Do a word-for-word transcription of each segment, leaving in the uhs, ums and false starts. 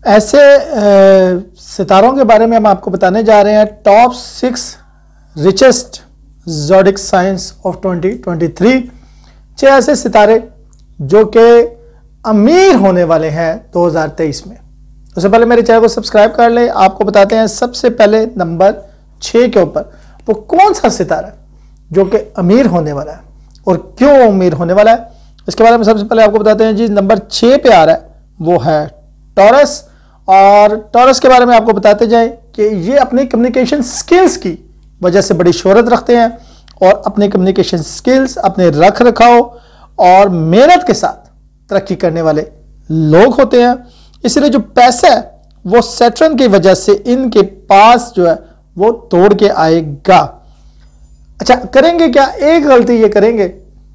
ऐसे आ, सितारों के बारे में हम आपको बताने जा रहे हैं। Top six richest zodiac signs of twenty twenty three. छह ऐसे सितारे जो कि अमीर होने वाले हैं दो हज़ार तेईस में। उससे पहले मेरे चैनल को सब्सक्राइब कर लें। आपको बताते हैं सबसे पहले नंबर छः के ऊपर वो कौन सा सितारा है जो कि अमीर होने वाला है और क्यों अमीर होने वाला है, इसके बारे में सबसे पहले आपको बताते हैं जी। नंबर छः पे आ रहा है वो है टॉरस। और टॉरस के बारे में आपको बताते जाएं कि ये अपनी कम्युनिकेशन स्किल्स की वजह से बड़ी शोहरत रखते हैं और अपने कम्युनिकेशन स्किल्स, अपने रख रखाव और मेहनत के साथ तरक्की करने वाले लोग होते हैं। इसलिए जो पैसा है वो सैटर्न की वजह से इनके पास जो है वो तोड़ के आएगा। अच्छा, करेंगे क्या? एक गलती ये करेंगे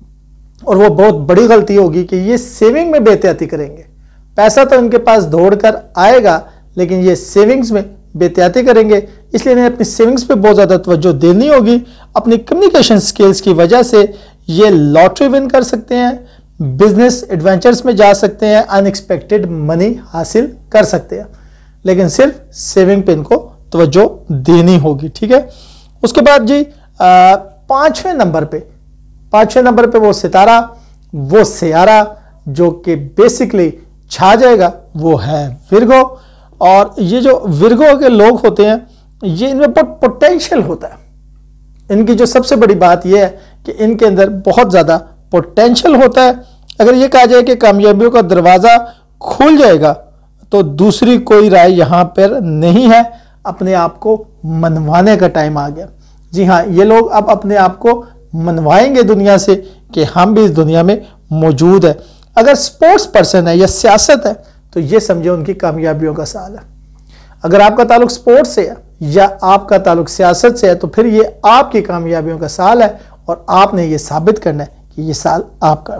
और वो बहुत बड़ी गलती होगी कि ये सेविंग में बेहतियाती करेंगे। पैसा तो इनके पास दौड़ कर आएगा लेकिन ये सेविंग्स में बेहतियाती करेंगे। इसलिए इन्हें अपनी सेविंग्स पे बहुत ज़्यादा तवज्जो देनी होगी। अपनी कम्युनिकेशन स्किल्स की वजह से ये लॉटरी विन कर सकते हैं, बिजनेस एडवेंचर्स में जा सकते हैं, अनएक्सपेक्टेड मनी हासिल कर सकते हैं, लेकिन सिर्फ सेविंग पे इनको तवज्जो देनी होगी। ठीक है। उसके बाद जी पांचवें नंबर पे पांचवें नंबर पे वो सितारा, वो सियारा जो कि बेसिकली छा जाएगा वो है विर्गो। और ये जो विर्गो के लोग होते हैं ये इनमें बहुत पोटेंशियल होता है। इनकी जो सबसे बड़ी बात यह है कि इनके अंदर बहुत ज़्यादा पोटेंशियल होता है। अगर ये कहा जाए कि कामयाबियों का दरवाज़ा खुल जाएगा तो दूसरी कोई राय यहाँ पर नहीं है। अपने आप को मनवाने का टाइम आ गया। जी हाँ, ये लोग अब अपने आप को मनवाएंगे दुनिया से कि हम भी इस दुनिया में मौजूद है। अगर स्पोर्ट्स पर्सन है या सियासत है तो ये समझे उनकी कामयाबियों का साल है। अगर आपका ताल्लुक स्पोर्ट्स से है या आपका ताल्लुक सियासत से है तो फिर ये आपकी कामयाबियों का साल है और आपने ये साबित करना है कि ये साल आपका।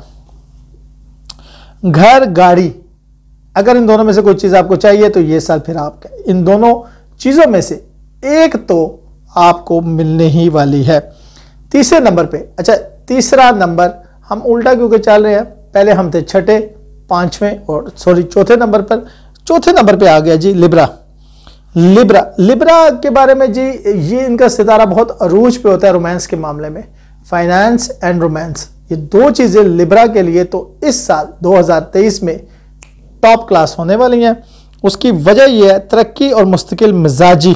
घर, गाड़ी, अगर इन दोनों में से कोई चीज़ आपको चाहिए तो ये साल फिर आपका। इन दोनों चीज़ों में से एक तो आपको मिलने ही वाली है। तीसरे नंबर पे, अच्छा तीसरा नंबर हम उल्टा क्योंकि चल रहे हैं, पहले हम थे छठे, पांचवें और सॉरी चौथे नंबर पर। चौथे नंबर पे आ गया जी लिब्रा। लिब्रा लिब्रा के बारे में जी, ये इनका सितारा बहुत अरूज पे होता है रोमांस के मामले में। फाइनेंस एंड रोमांस, ये दो चीज़ें लिब्रा के लिए तो इस साल दो हज़ार तेईस में टॉप क्लास होने वाली हैं। उसकी वजह यह है तरक्की और मुस्तकिल मिजाजी।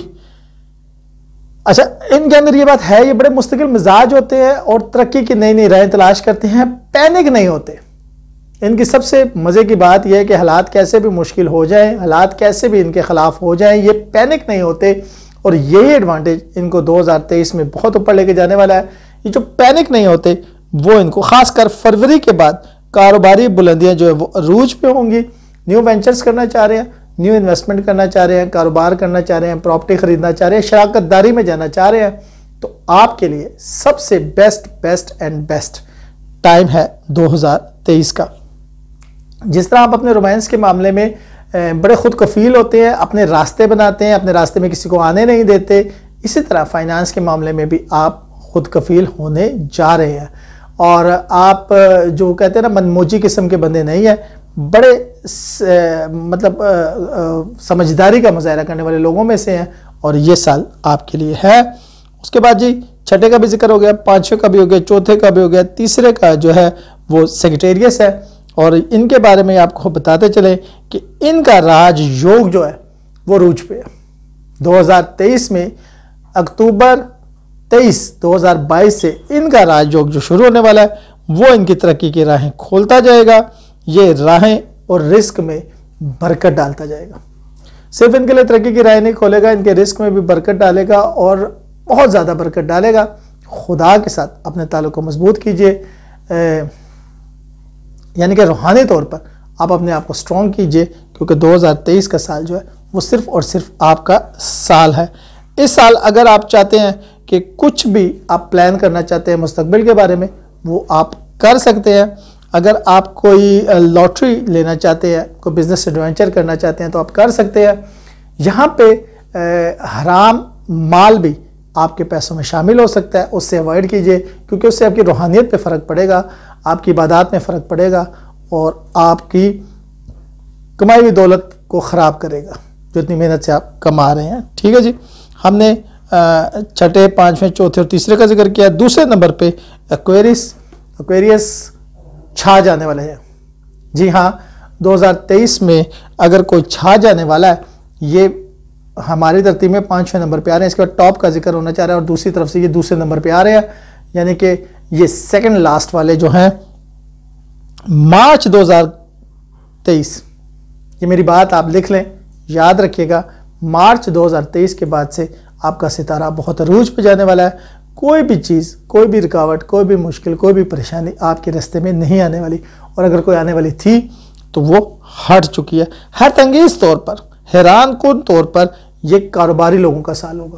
अच्छा, इनके अंदर ये बात है, ये बड़े मुस्तकिल मिजाज होते हैं और तरक्की की नई नई राहें तलाश करते हैं, पैनिक नहीं होते। इनकी सबसे मज़े की बात यह है कि हालात कैसे भी मुश्किल हो जाएं, हालात कैसे भी इनके खिलाफ हो जाएं, ये पैनिक नहीं होते। और यही एडवांटेज इनको दो हज़ार तेईस में बहुत ऊपर लेके जाने वाला है। ये जो पैनिक नहीं होते वो इनको खासकर फरवरी के बाद कारोबारी बुलंदियां जो है वो अरूज पे होंगी। न्यू वेंचर्स करना चाह रहे हैं, न्यू इन्वेस्टमेंट करना चाह रहे हैं, कारोबार करना चाह रहे हैं, प्रॉपर्टी खरीदना चाह रहे हैं, शराकत दारी में जाना चाह रहे हैं, तो आपके लिए सबसे best best and best time है दो हज़ार तेईस का। जिस तरह आप अपने रोमांस के मामले में बड़े खुद कफील होते हैं, अपने रास्ते बनाते हैं, अपने रास्ते में किसी को आने नहीं देते, इसी तरह फाइनेंस के मामले में भी आप खुद कफील होने जा रहे हैं। और आप जो कहते हैं ना मनमोजी किस्म के बंदे नहीं है, बड़े स, मतलब आ, आ, समझदारी का मुजाहरा करने वाले लोगों में से हैं और ये साल आपके लिए है। उसके बाद जी छठे का भी जिक्र हो गया, पांचवें का भी हो गया, चौथे का भी हो गया, तीसरे का जो है वो सेक्रेटेरियस है। और इनके बारे में आपको बताते चले कि इनका राज योग जो है वो रूज पे है। दो हज़ार तेईस में अक्टूबर तेईस दो हज़ार बाईस से इनका राज योग जो शुरू होने वाला है वो इनकी तरक्की की राहें खोलता जाएगा। ये राहें और रिस्क में बरकत डालता जाएगा। सिर्फ इनके लिए तरक्की की राहें नहीं खोलेगा, इनके रिस्क में भी बरकत डालेगा और बहुत ज़्यादा बरकत डालेगा। खुदा के साथ अपने ताल्लुक को मजबूत कीजिए, यानी कि रूहानी तौर पर आप अपने आप को स्ट्रॉन्ग कीजिए, क्योंकि दो हज़ार तेईस का साल जो है वो सिर्फ और सिर्फ आपका साल है। इस साल अगर आप चाहते हैं कि कुछ भी आप प्लान करना चाहते हैं मुस्तकबिल के बारे में, वो आप कर सकते हैं। अगर आप कोई लॉटरी लेना चाहते हैं, कोई बिजनेस एडवेंचर करना चाहते हैं तो आप कर सकते हैं। यहाँ पे हराम माल भी आपके पैसों में शामिल हो सकता है, उससे अवॉइड कीजिए, क्योंकि उससे आपकी रूहानियत पे फ़र्क पड़ेगा, आपकी इबादत में फ़र्क पड़ेगा और आपकी कमाई हुई दौलत को ख़राब करेगा जो इतनी मेहनत से आप कमा रहे हैं। ठीक है जी, हमने छठे, पाँचवें, चौथे और तीसरे का जिक्र किया। दूसरे नंबर पे एक्वेरियस एक्वेरियस छा जाने वाले हैं। जी हाँ, दो हज़ार तेईस में अगर कोई छा जाने वाला है, ये हमारी धरती में पाँचवें नंबर पे आ रहे हैं। इसके बाद टॉप का जिक्र होना चाह रहा है और दूसरी तरफ से ये दूसरे नंबर पे आ रहे हैं, यानी कि ये सेकंड लास्ट वाले जो हैं मार्च दो हज़ार तेईस। ये मेरी बात आप लिख लें, याद रखिएगा, मार्च दो हज़ार तेईस के बाद से आपका सितारा बहुत अरूज पे जाने वाला है। कोई भी चीज़, कोई भी रुकावट, कोई भी मुश्किल, कोई भी परेशानी आपके रास्ते में नहीं आने वाली, और अगर कोई आने वाली थी तो वो हट चुकी है। हैरत अंगेज तौर पर, हैरान कुन तौर पर ये कारोबारी लोगों का साल होगा।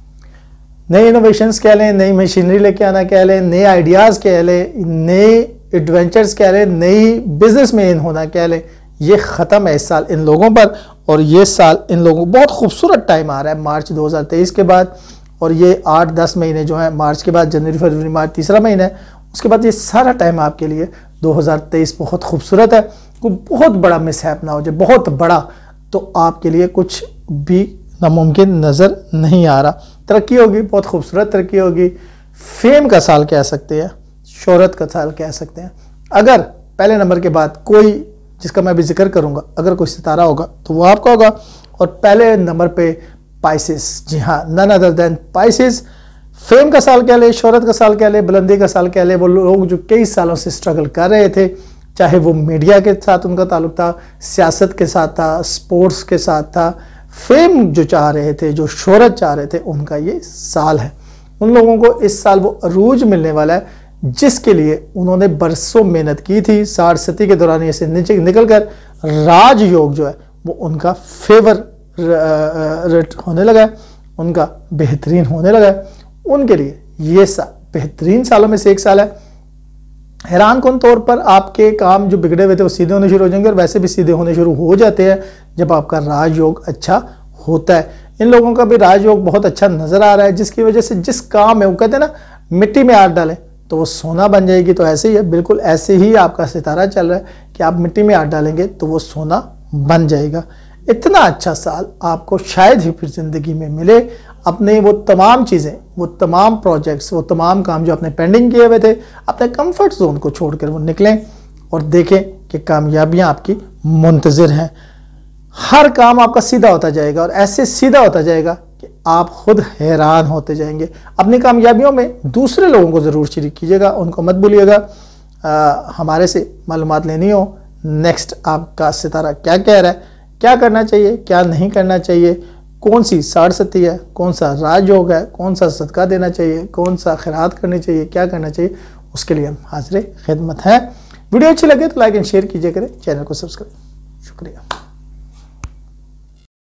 नए इनोवेशंस कह लें, नई मशीनरी लेके आना कह लें, नए आइडियाज़ कह लें, नए एडवेंचर्स कह लें, नई बिजनेस में इन होना कह लें, ये ख़त्म है इस साल इन लोगों पर। और ये साल इन लोगों को बहुत खूबसूरत टाइम आ रहा है मार्च दो हज़ार तेईस के बाद, और ये आठ दस महीने जो हैं, मार्च के बाद जनवरी, फरवरी, मार्च तीसरा महीना है, उसके बाद ये सारा टाइम आपके लिए दो हज़ार तेईस बहुत खूबसूरत है। कोई बहुत बड़ा मिसहैप ना हो जाए, बहुत बड़ा, तो आपके लिए कुछ भी नामुमकिन नज़र नहीं आ रहा। तरक्की होगी, बहुत खूबसूरत तरक्की होगी। फेम का साल कह सकते हैं, शोहरत का साल कह सकते हैं। अगर पहले नंबर के बाद कोई, जिसका मैं अभी जिक्र करूंगा, अगर कोई सितारा होगा तो वो आपका होगा। और पहले नंबर पे पाइसेस, जी हाँ, none other than Pisces. Fame का साल कह ले, शोहरत का साल कह ले, बुलंदी का साल कह ले। वो लोग जो कई सालों से स्ट्रगल कर रहे थे, चाहे वो मीडिया के साथ उनका ताल्लुक था, सियासत के साथ था, स्पोर्ट्स के साथ था, फेम जो चाह रहे थे, जो शोहरत चाह रहे थे, उनका ये साल है। उन लोगों को इस साल वो अरूज मिलने वाला है जिसके लिए उन्होंने बरसों मेहनत की थी। साठ सती के दौरान ये से नीचे निकल कर राजयोग जो है वो उनका फेवर होने लगा है, उनका बेहतरीन होने लगा है। उनके लिए ये साल बेहतरीन सालों में से एक साल है। हैरान कौन तौर पर आपके काम जो बिगड़े हुए थे वो सीधे होने शुरू हो जाएंगे, और वैसे भी सीधे होने शुरू हो जाते हैं जब आपका राजयोग अच्छा होता है। इन लोगों का भी राजयोग बहुत अच्छा नजर आ रहा है, जिसकी वजह से जिस काम में, वो कहते हैं ना, मिट्टी में हाथ डालें तो वो सोना बन जाएगी। तो ऐसे ही है, बिल्कुल ऐसे ही आपका सितारा चल रहा है कि आप मिट्टी में हाथ डालेंगे तो वो सोना बन जाएगा। इतना अच्छा साल आपको शायद ही फिर ज़िंदगी में मिले। अपने वो तमाम चीज़ें, वो तमाम प्रोजेक्ट्स, वो तमाम काम जो आपने पेंडिंग किए हुए थे, अपने कंफर्ट जोन को छोड़कर वो निकलें और देखें कि कामयाबियां आपकी मुंतज़िर हैं। हर काम आपका सीधा होता जाएगा, और ऐसे सीधा होता जाएगा कि आप खुद हैरान होते जाएंगे। अपनी कामयाबियों में दूसरे लोगों को ज़रूर शरीक कीजिएगा, उनको मत भूलिएगा। हमारे से मालूमात लेनी हो, नेक्स्ट आपका सितारा क्या कह रहा है, क्या करना चाहिए, क्या नहीं करना चाहिए, कौन सी साठ सती है, कौन सा राजयोग है, कौन सा सदका देना चाहिए, कौन सा खैरात करनी चाहिए, क्या करना चाहिए, उसके लिए हम हाजिर खिदमत हैं। वीडियो अच्छी लगे तो लाइक एंड शेयर कीजिए करें, चैनल को सब्सक्राइब। शुक्रिया।